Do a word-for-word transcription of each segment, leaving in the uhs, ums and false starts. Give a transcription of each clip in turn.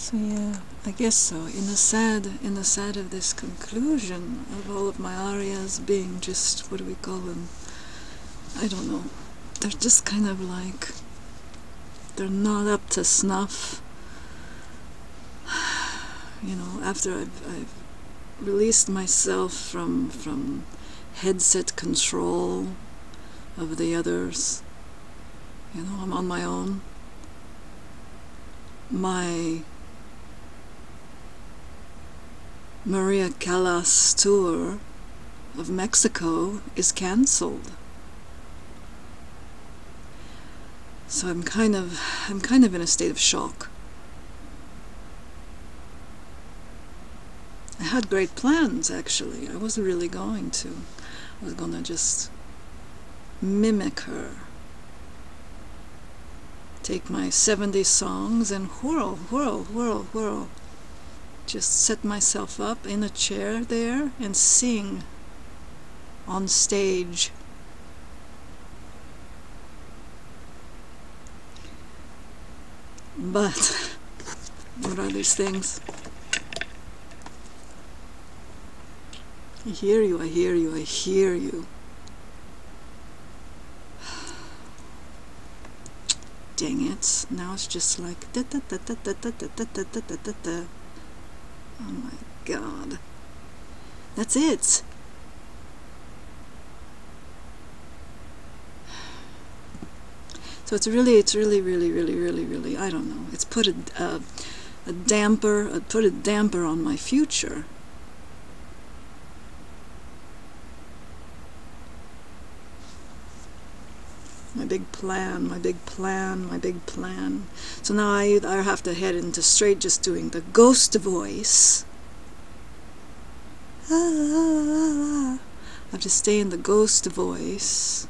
So yeah, I guess so. In the sad, in the sad of this conclusion of all of my arias being just, what do we call them? I don't know. They're just kind of like, they're not up to snuff. You know, after I've, I've released myself from from headset control of the others, you know, I'm on my own. My Maria Callas tour of Mexico is cancelled. So I'm kind of I'm kind of in a state of shock. I had great plans, actually. I was really going to. I was gonna just mimic her. Take my seventy songs and whirl, whirl, whirl, whirl. Just set myself up in a chair there and sing on stage. But what are these things? I hear you, I hear you, I hear you. Dang it. Now it's just like da da da da da da da da da da da da. Oh my god. That's it. So it's really, it's really, really, really, really, really, I don't know. It's put a, a, a damper, uh, put a damper on my future. My big plan, my big plan, my big plan. So now I, I have to head into straight just doing the ghost voice. Ah, ah, ah. I have to stay in the ghost voice.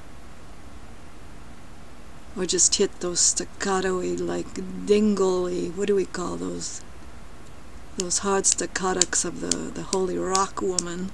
Or just hit those staccato-y, like dingle-y, what do we call those? Those hard staccatoes of the, the Holy Rock Woman.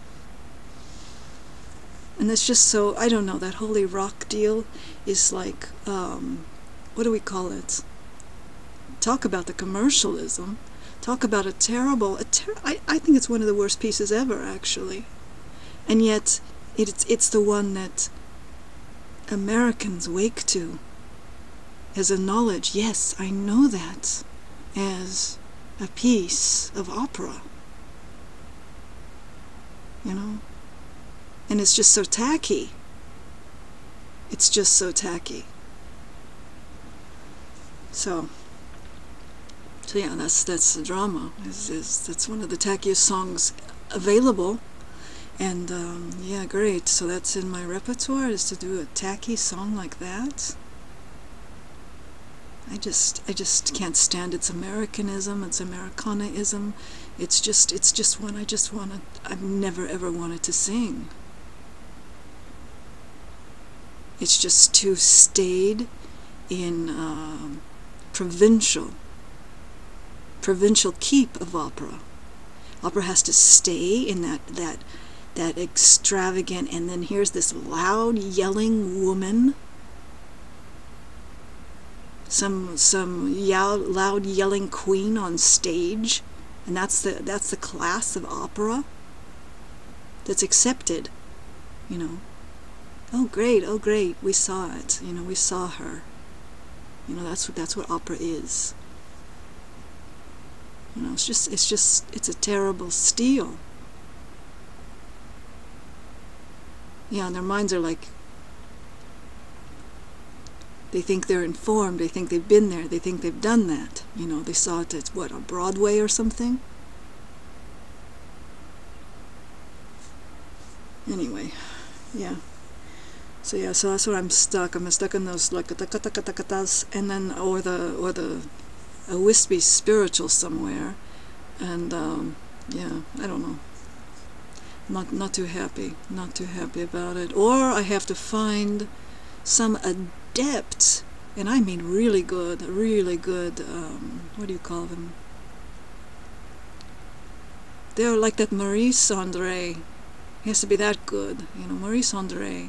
And it's just so, I don't know, that Holy Rock deal is like, um, what do we call it? Talk about the commercialism. Talk about a terrible, a ter I, I think it's one of the worst pieces ever, actually. And yet, it's, it's the one that Americans wake to as a knowledge. Yes, I know that as a piece of opera. You know? And it's just so tacky. It's just so tacky. So, so yeah, that's that's the drama. Is is that's one of the tackiest songs available, and um, yeah, great. So that's in my repertoire, is to do a tacky song like that. I just I just can't stand its Americanism, its Americanaism. It's just it's just one I just wanna I've never ever wanted to sing. It's just too staid in um, provincial, provincial keep of opera. Opera has to stay in that that that extravagant, and then here's this loud yelling woman, some some yow, loud yelling queen on stage, and that's the that's the class of opera that's accepted, you know. Oh great, oh great, we saw it, you know, we saw her. You know, that's what that's what opera is. You know, it's just it's just it's a terrible steal. Yeah, and their minds are like, they think they're informed, they think they've been there, they think they've done that. You know, they saw it at, what, on Broadway or something? Anyway, yeah. So yeah, so that's where I'm stuck. I'm stuck in those like ta-ka-ta-ka-ta-ka-tas, and then or the or the a wispy spiritual somewhere, and um, yeah, I don't know. Not not too happy, not too happy about it. Or I have to find some adept, and I mean really good, really good. Um, what do you call them? They're like that Maurice Andre. He has to be that good, you know, Maurice Andre.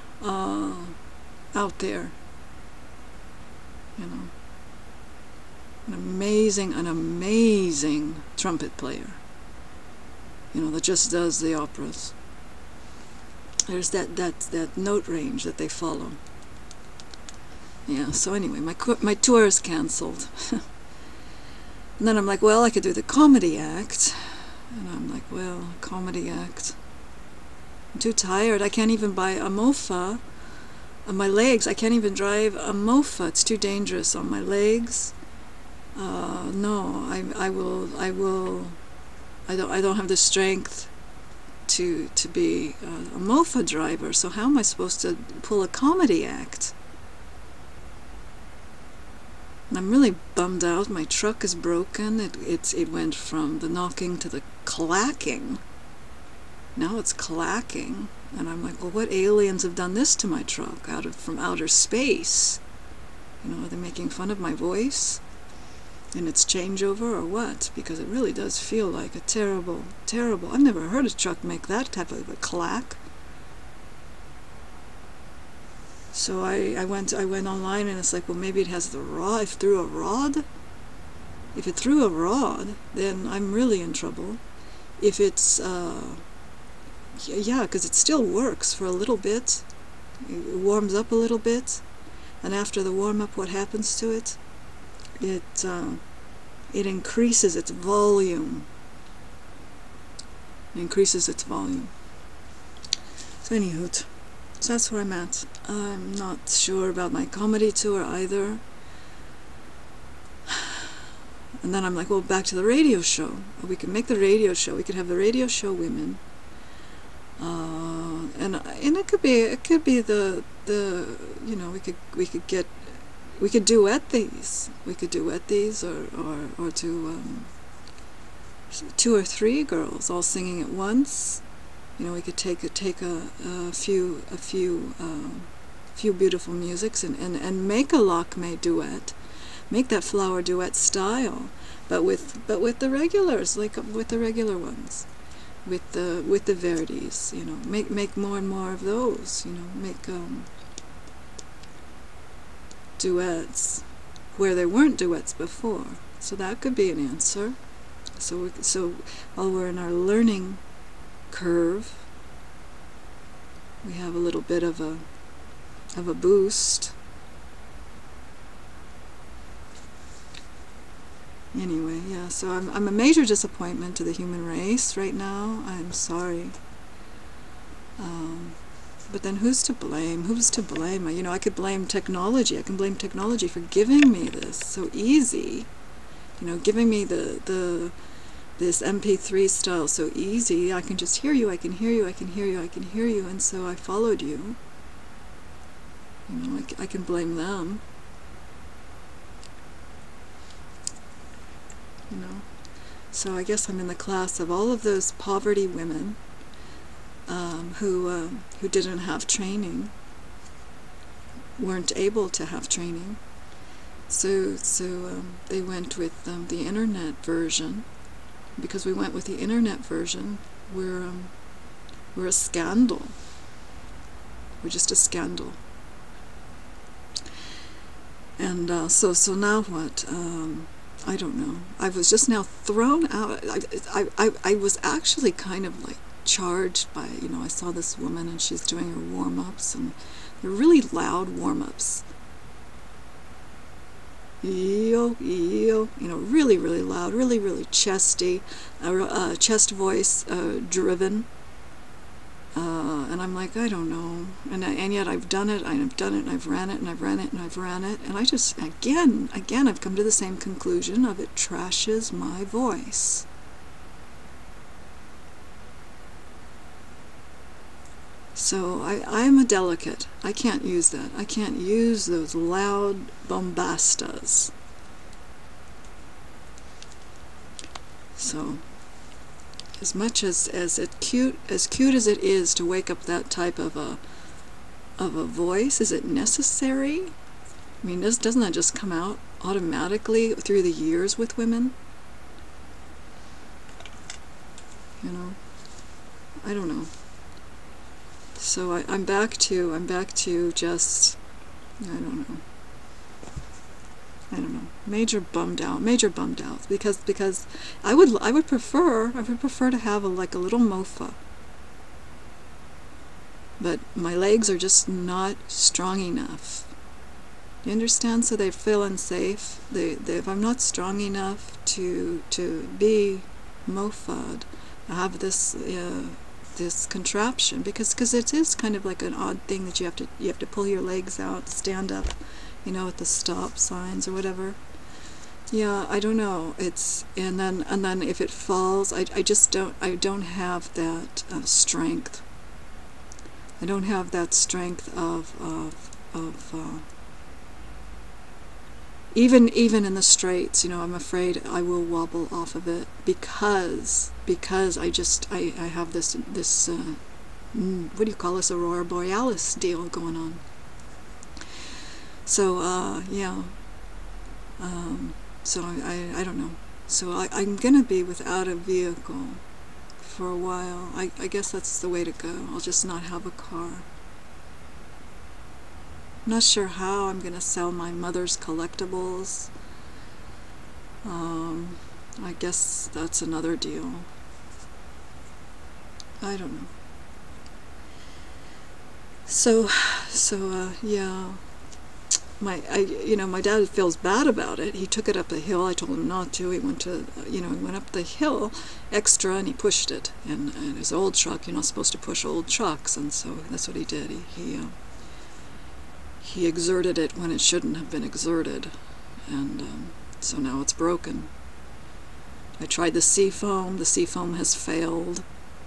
Uh, out there, you know, an amazing, an amazing trumpet player, you know, that just does the operas. There's that, that, that note range that they follow. Yeah, so anyway, my, my tour is cancelled. And then I'm like, well, I could do the comedy act. And I'm like, well, comedy act. I'm too tired. I can't even buy a mofa on my legs. I can't even drive a mofa. It's too dangerous on my legs. Uh, no, I, I will, I will, I don't, I don't have the strength to, to be a, a mofa driver. So how am I supposed to pull a comedy act? I'm really bummed out. My truck is broken. It it's it went from the knocking to the clacking. Now it's clacking, and I'm like, well, what aliens have done this to my truck out of from outer space? You know, are they making fun of my voice and its changeover or what? Because it really does feel like a terrible, terrible. I've never heard a truck make that type of a clack. So I, I went I went online, and it's like, well, maybe it has the rod. If it threw a rod, if it threw a rod, then I'm really in trouble. If it's, uh, yeah, because it still works for a little bit. It warms up a little bit, and after the warm up, what happens to it? It uh, it increases its volume. It increases its volume. So anywho. So that's where I'm at. I'm not sure about my comedy tour either. And then I'm like, well, back to the radio show. We could make the radio show. We could have the radio show women. Uh, and and it could be it could be the the you know we could we could get we could duet these. We could duet these or or or do um, two or three girls all singing at once. You know, we could take a, take a, a few a few um, few beautiful musics and, and, and make a Lakme duet, make that flower duet style, but with but with the regulars, like with the regular ones, with the with the Verdis. You know, make make more and more of those. You know, make um, duets where there weren't duets before. So that could be an answer. So we, so while we're in our learning curve, we have a little bit of a of a boost. Anyway, yeah, so I'm I'm a major disappointment to the human race right now. I'm sorry. Um, but then who's to blame? Who's to blame? You know, I could blame technology. I can blame technology for giving me this so easy. You know, giving me the the this M P three style so easy. I can just hear you, I can hear you, I can hear you, I can hear you, and so I followed you. You know, I, I can blame them. You know, so I guess I'm in the class of all of those poverty women um, who uh, who didn't have training, weren't able to have training. So so um, they went with um, the internet version. Because we went with the internet version, we're um, we're a scandal. We're just a scandal. And uh, so so now what? Um, I don't know. I was just now thrown out. I, I I I was actually kind of like charged by, you know, I saw this woman and she's doing her warm-ups, and they're really loud warm-ups. Yo, yo, you know, really, really loud, really, really chesty, uh, uh, chest voice uh, driven. Uh, and I'm like, I don't know. And, and yet I've done it, I've done it, and I've ran it, and I've ran it, and I've ran it. And I just, again, again, I've come to the same conclusion of it trashes my voice. So I, I'm a delicate. I can't use that. I can't use those loud bombastas. So, as much as as it cute as cute as it is to wake up that type of a of a voice, is it necessary? I mean, does, doesn't that just come out automatically through the years with women? You know, I don't know. So I, I'm back to, I'm back to just, I don't know. I don't know, major bummed out, major bummed out, because because I would I would prefer I would prefer to have a like a little mofa, but my legs are just not strong enough. You understand? So they feel unsafe. They, they if I'm not strong enough to to be mofa'd, I have this uh, this contraption, because because it is kind of like an odd thing that you have to you have to pull your legs out, stand up, you know, at the stop signs or whatever. Yeah, I don't know. It's and then and then if it falls, I I just don't I don't have that uh, strength. I don't have that strength of of of. Uh, Even even in the straights, you know, I'm afraid I will wobble off of it because because I just I, I have this this uh, what do you call this, aurora borealis deal going on. So uh, yeah, um, so I, I I don't know. So I I'm gonna be without a vehicle for a while. I I guess that's the way to go. I'll just not have a car. I'm not sure how I'm going to sell my mother's collectibles. Um, I guess that's another deal. I don't know. So, so uh, yeah. My, I, you know, my dad feels bad about it. He took it up the hill. I told him not to. He went to, you know, he went up the hill extra and he pushed it. And, and his old truck, you're not supposed to push old trucks, and so that's what he did. He, he uh, He exerted it when it shouldn't have been exerted, and um, so now it's broken. I tried the Seafoam. The Seafoam has failed.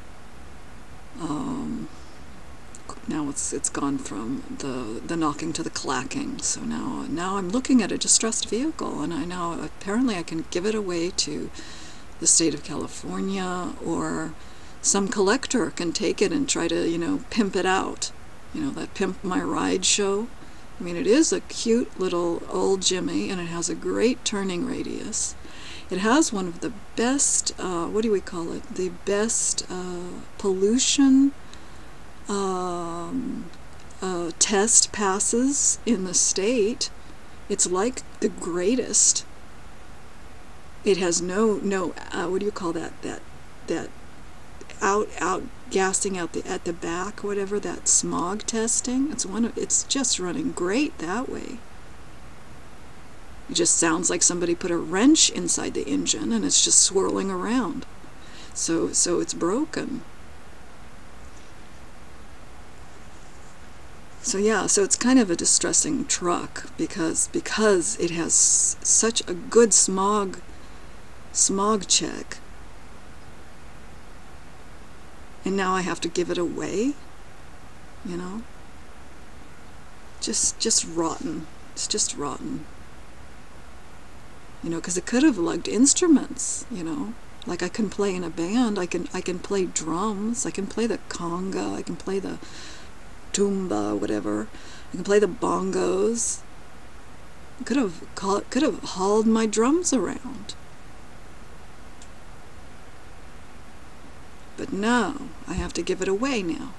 Um, now it's it's gone from the the knocking to the clacking. So now now I'm looking at a distressed vehicle, and I now apparently I can give it away to the state of California, or some collector can take it and try to, you know, pimp it out. You know, that Pimp My Ride show. I mean, it is a cute little old Jimmy, and it has a great turning radius. It has one of the best, uh, what do we call it, the best uh, pollution um, uh, test passes in the state. It's like the greatest. It has no, no uh, what do you call that, that, that out, out, gassing out the at the back, whatever, that smog testing. It's one of, it's just running great that way. It just sounds like somebody put a wrench inside the engine and it's just swirling around. So so it's broken. So yeah, so it's kind of a distressing truck because because it has such a good smog smog check. And now I have to give it away, you know? Just just rotten. It's just rotten. You know, because it could have lugged instruments, you know? Like I can play in a band, I can I can play drums, I can play the conga, I can play the tuba, whatever. I can play the bongos. I could have could have hauled my drums around. But no, I have to give it away now.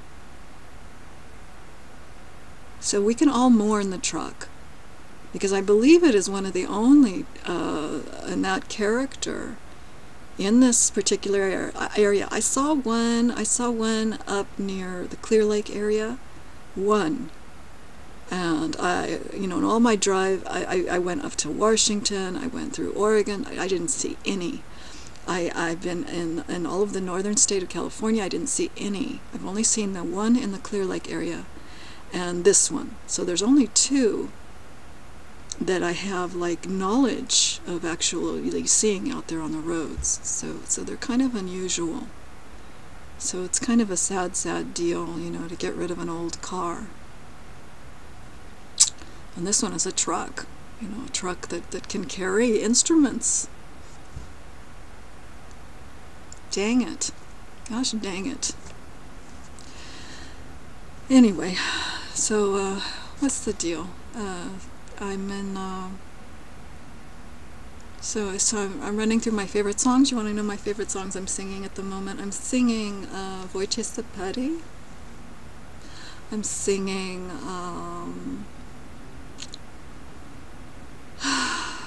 So we can all mourn the truck, because I believe it is one of the only uh, in that character in this particular area. I saw one. I saw one up near the Clear Lake area. One. And I, you know, in all my drive, I, I, I went up to Washington. I went through Oregon. I, I didn't see any. I, I've been in, in all of the northern state of California. I didn't see any. I've only seen the one in the Clear Lake area and this one. So there's only two that I have like knowledge of actually seeing out there on the roads. So, so they're kind of unusual. So it's kind of a sad, sad deal, you know, to get rid of an old car. And this one is a truck, you know, a truck that, that can carry instruments. Dang it. Gosh dang it. Anyway, so uh, what's the deal? Uh, I'm in, uh, so, so I'm, I'm running through my favorite songs. You want to know my favorite songs I'm singing at the moment? I'm singing uh, Voice Sapati. I'm singing, um,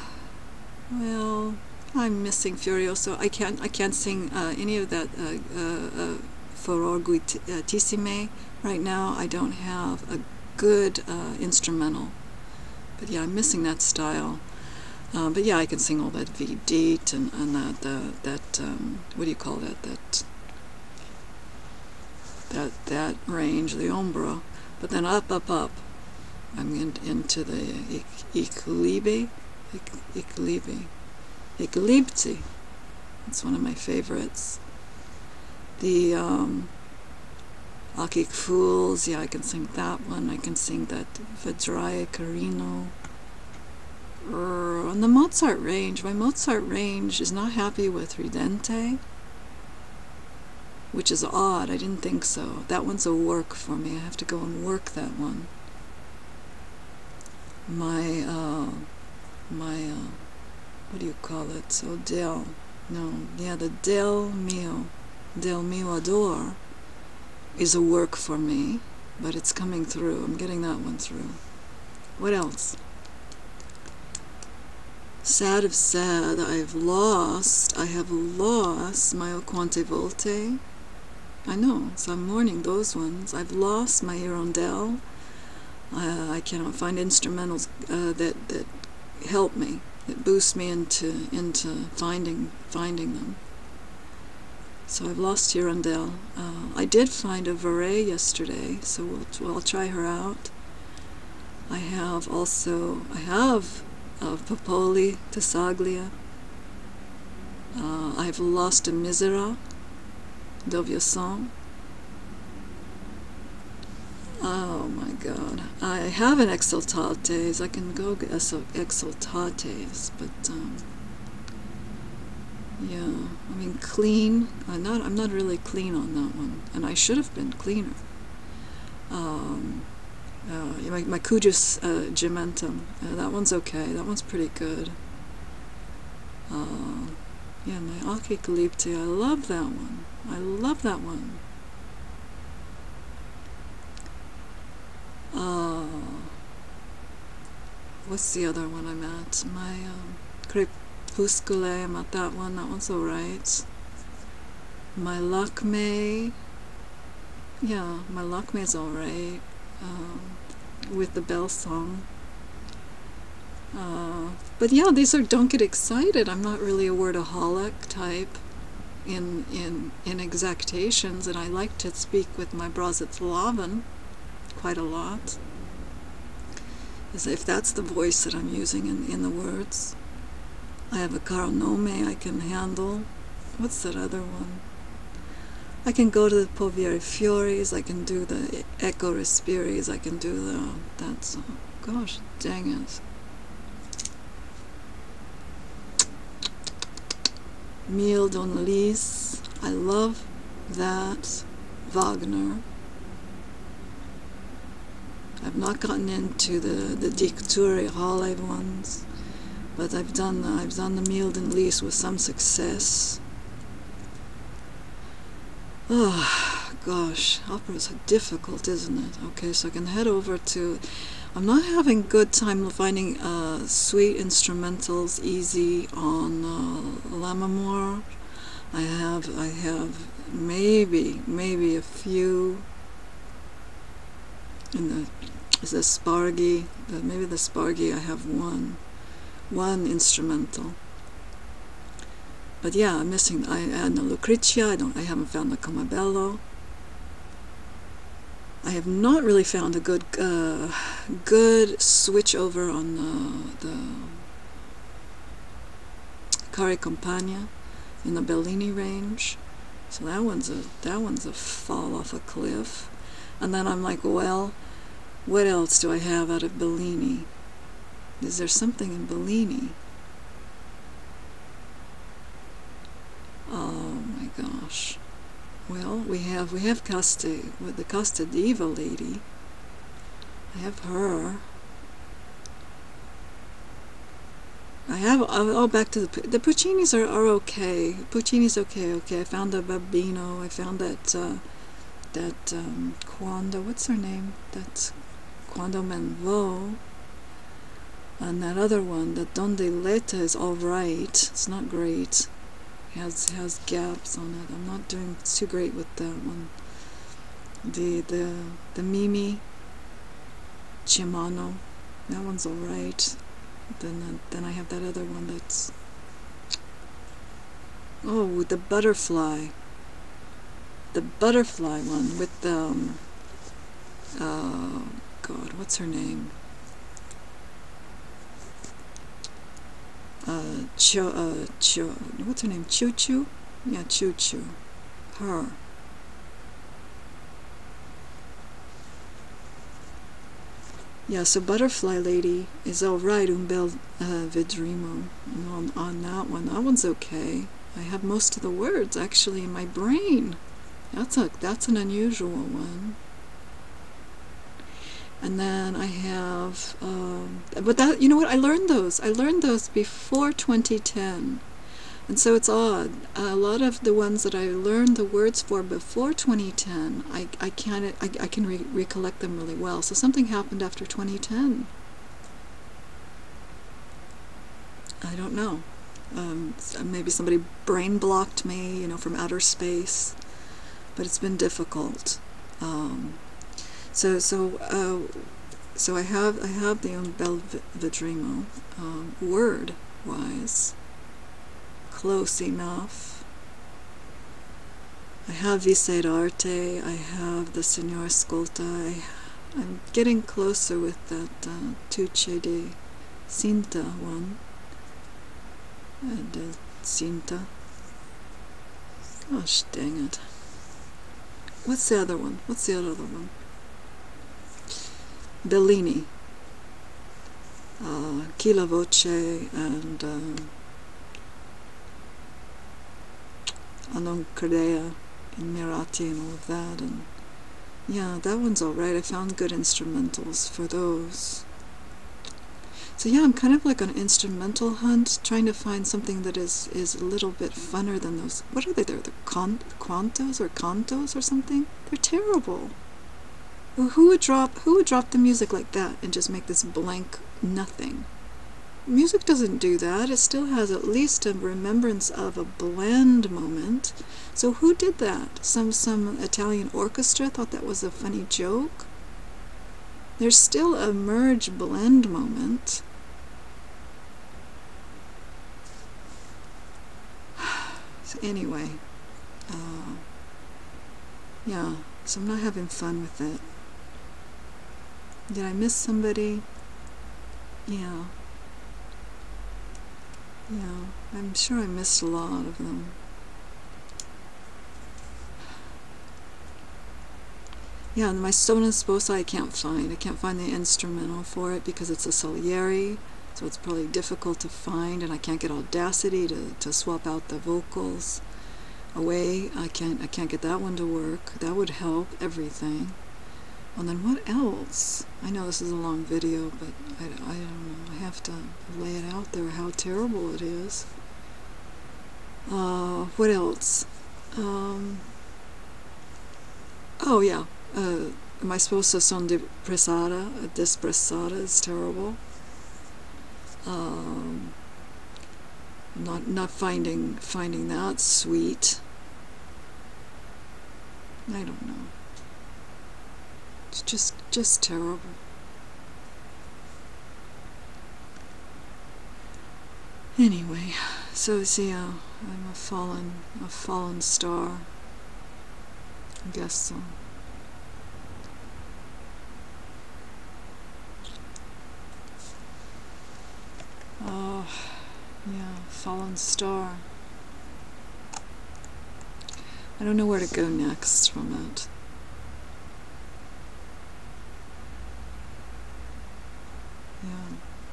Well, I'm missing Furioso. I can't I can't sing uh, any of that uh, uh, uh, Fororguitissime right now. I don't have a good uh, instrumental. But yeah, I'm missing that style. Uh, but yeah, I can sing all that Vidit and, and that, uh, that um, what do you call that, that, that, that range, the ombra. But then up, up, up, I'm in, into the Equilibe, Equilibe, Equilibti. It's one of my favorites. The um, Akik Fools, yeah, I can sing that one. I can sing that Vajraya Carino. On the Mozart range, my Mozart range is not happy with Ridente, which is odd. I didn't think so. That one's a work for me. I have to go and work that one. My, uh, my, uh, what do you call it? So Del, no, yeah, the Del Mio, Del Mio Ador is a work for me, but it's coming through. I'm getting that one through. What else? Sad of sad, I've lost, I have lost my O Quante Volte. I know, so I'm mourning those ones. I've lost my Hirondelle. Uh, I cannot find instrumentals uh, that, that help me, that boost me into into finding finding them. So I've lost Hirondelle. Uh, I did find a Varay yesterday, so we'll, well, I'll try her out. I have also, I have of Popoli, Tassaglia. Uh, I've lost a Misera, Dovieson. Oh my God. I have an Exultates. I can go get Exultates, but um, yeah, I mean clean. I'm not. I'm not really clean on that one, and I should have been cleaner. Um, Uh, my, my Cujus uh, Gementum, uh, that one's okay, that one's pretty good. Uh, yeah, my Achicalypti, I love that one. I love that one. Uh, what's the other one I'm at? My um, Crepuscule, I'm at that one, that one's alright. My Lakme, yeah, my Lakme's alright. Um, with the bell song. Uh, but yeah, these are don't get excited. I'm not really a wordaholic type in in in exactations, and I like to speak with my Bratislavan quite a lot, as if that's the voice that I'm using in, in the words. I have a caro nome I can handle. What's that other one? I can go to the Povieri Fioris, I can do the Echo Respiris, I can do the, that song. Gosh, dang it. Mille Don Lys, I love that. Wagner. I've not gotten into the, the Dicture Halle ones, but I've done the, I've done the Mille Don Lys with some success. Oh, gosh, opera's difficult, isn't it? Okay, so I can head over to... I'm not having good time finding uh, sweet instrumentals easy on uh, Lammermoor. I have, I have maybe, maybe a few in the, is the Spargi, the, maybe the Spargi I have one, one instrumental. But yeah, I'm missing. I and the Lucrezia. I don't. I haven't found the Comabello. I have not really found a good, uh, good switch over on the the Cari Compagna in the Bellini range. So that one's a that one's a fall off a cliff. And then I'm like, well, what else do I have out of Bellini? Is there something in Bellini? Oh my gosh. Well, we have we have Casta with the Casta Diva lady. I have her. I have oh back to the the Puccinis are, are okay. Puccini's okay, okay. I found the Babino. I found that uh, that um, Quando. What's her name? That's Quando Menlo. And that other one, the Donde Leta, is alright. It's not great. It has, has gaps on it. I'm not doing too great with that one. The, the, the Mimi Chimano, that one's alright. Then, uh, then I have that other one that's... Oh, the butterfly. The butterfly one with the... Um, uh, God, what's her name? Uh, Cho, uh, Cho, what's her name? Choo Choo? Yeah, Choo Choo. Her. Yeah, so Butterfly Lady is alright, Un bel uh, vedremo. On, on that one. That one's okay. I have most of the words actually in my brain. That's a that's an unusual one. And then I have, um, but that, you know what, I learned those. I learned those before twenty ten. And so it's odd. A lot of the ones that I learned the words for before twenty ten, I, I, can't, I, I can re recollect them really well. So something happened after twenty ten. I don't know. Um, maybe somebody brain blocked me, you know, from outer space. But it's been difficult. Um, So so uh, so I have I have the Un bel vedremo, um, word wise, close enough. I have Vised Arte. I have the Signor Ascolta. I, I'm getting closer with that uh, Tuce de Cinta one. And uh, Cinta. Gosh dang it! What's the other one? What's the other one? Bellini, uh, Chi la voce, and uh, A non credea in Mirati and all of that, and yeah, that one's alright. I found good instrumentals for those. So yeah, I'm kind of like on an instrumental hunt, trying to find something that is, is a little bit funner than those. What are they? They're the con quantos or cantos or something? They're terrible. Who would drop who would drop the music like that and just make this blank nothing? Music doesn't do that. It still has at least a remembrance of a blend moment. So who did that? Some some Italian orchestra thought that was a funny joke? There's still a merge blend moment. So anyway, uh, yeah, so I'm not having fun with it. Did I miss somebody? Yeah. Yeah, I'm sure I missed a lot of them. Yeah, and my Sona Sposa I can't find. I can't find the instrumental for it because it's a Salieri, so it's probably difficult to find, and I can't get Audacity to, to swap out the vocals away. I can't, I can't get that one to work. That would help everything. And then what else? I know this is a long video, but I, I don't know. I have to lay it out there how terrible it is. Uh, what else? Um, oh yeah, uh, my sposa son depressada. Dispressada is terrible. Um, not not finding finding that sweet. I don't know. It's just, just terrible. Anyway, so see, uh, I'm a fallen, a fallen star. I guess so. Oh, yeah, fallen star. I don't know where to go next from it. Yeah.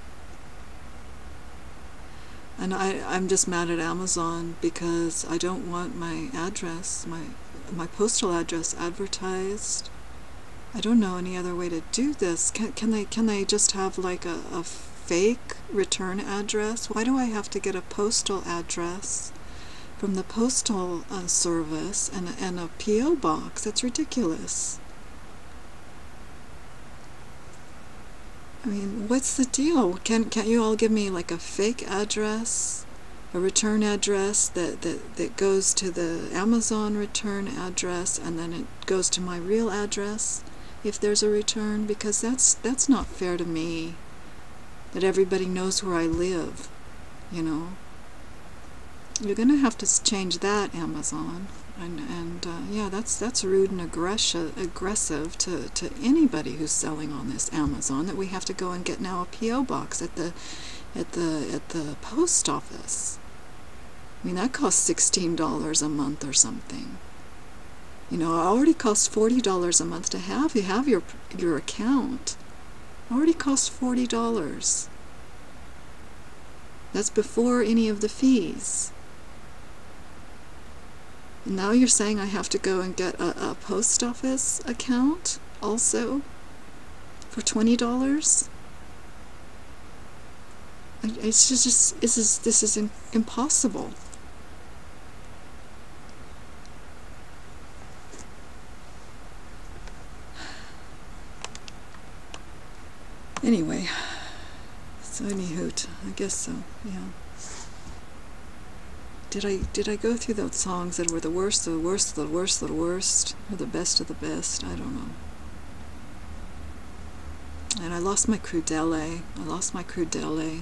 And I, I'm just mad at Amazon because I don't want my address, my my postal address advertised. I don't know any other way to do this. Can, can they can they just have like a, a fake return address? Why do I have to get a postal address from the postal uh, service and, and a P O box? That's ridiculous. I mean, what's the deal? Can, can't you all give me like a fake address? A return address that, that, that goes to the Amazon return address, and then it goes to my real address if there's a return, because that's that's not fair to me, that everybody knows where I live, you know. You're gonna have to change that, Amazon. And, and uh, yeah, that's that's rude and aggressive aggressive to, to anybody who's selling on this Amazon, that we have to go and get now a P O box at the at the at the post office. I mean, that costs sixteen dollars a month or something. You know, it already costs forty dollars a month to have you have your your account. It already costs forty dollars. That's before any of the fees. And now you're saying I have to go and get a, a post office account also for twenty dollars? It's just, this is, this is impossible. Anyway, so anyhoot, I guess so, yeah. Did I did I go through those songs that were the worst, the worst, the worst, the worst, or the best of the best? I don't know. And I lost my crudele. I lost my crudele.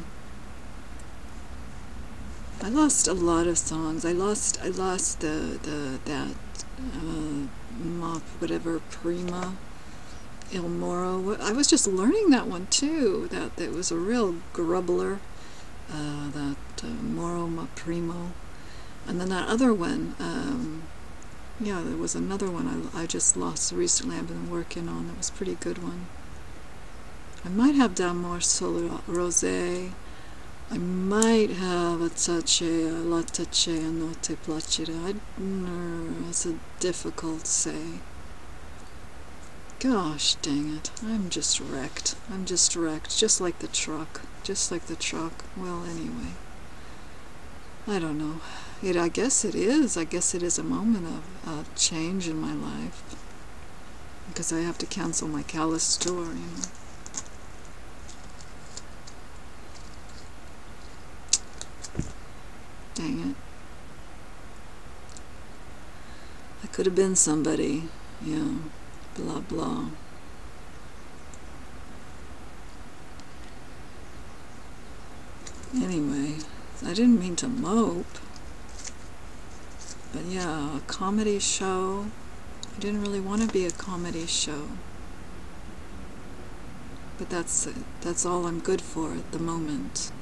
I lost a lot of songs. I lost I lost the the that uh, ma whatever prima. Il Moro. I was just learning that one too. That that was a real grubbler. Uh, that uh, Moro ma primo, and then that other one. Um, yeah, there was another one I I just lost recently. I've been working on. It was a pretty good one. I might have D'Amor Solo Rosé. I might have a Tace, La Tace, No Te Placere. I, no, it's a difficult say. Gosh dang it, I'm just wrecked. I'm just wrecked, just like the truck. Just like the truck. Well, anyway. I don't know. It, I guess it is. I guess it is a moment of uh, change in my life. Because I have to cancel my Callus store, you know. Dang it. I could have been somebody, yeah. Blah blah. Anyway, I didn't mean to mope. But yeah, a comedy show. I didn't really want to be a comedy show. But that's it. That's all I'm good for at the moment.